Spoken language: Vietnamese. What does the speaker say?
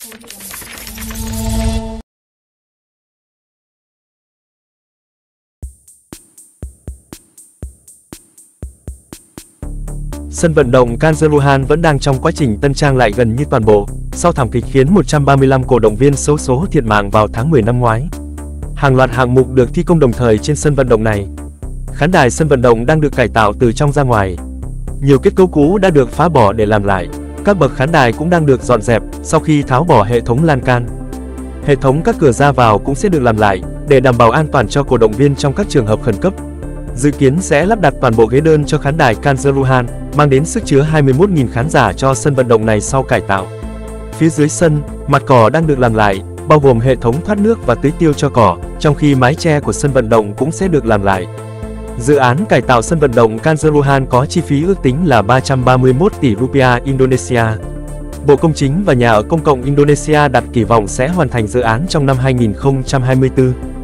Sân vận động Kanjuruhan vẫn đang trong quá trình tân trang lại gần như toàn bộ, sau thảm kịch khiến 135 cổ động viên xấu số thiệt mạng vào tháng 10 năm ngoái. Hàng loạt hạng mục được thi công đồng thời trên sân vận động này. Khán đài sân vận động đang được cải tạo từ trong ra ngoài. Nhiều kết cấu cũ đã được phá bỏ để làm lại. Các bậc khán đài cũng đang được dọn dẹp sau khi tháo bỏ hệ thống lan can. Hệ thống các cửa ra vào cũng sẽ được làm lại để đảm bảo an toàn cho cổ động viên trong các trường hợp khẩn cấp. Dự kiến sẽ lắp đặt toàn bộ ghế đơn cho khán đài Kanjuruhan, mang đến sức chứa 21.000 khán giả cho sân vận động này sau cải tạo. Phía dưới sân, mặt cỏ đang được làm lại, bao gồm hệ thống thoát nước và tưới tiêu cho cỏ, trong khi mái che của sân vận động cũng sẽ được làm lại. Dự án cải tạo sân vận động Kanjuruhan có chi phí ước tính là 331 tỷ rupiah Indonesia. Bộ Công chính và Nhà ở Công cộng Indonesia đặt kỳ vọng sẽ hoàn thành dự án trong năm 2024.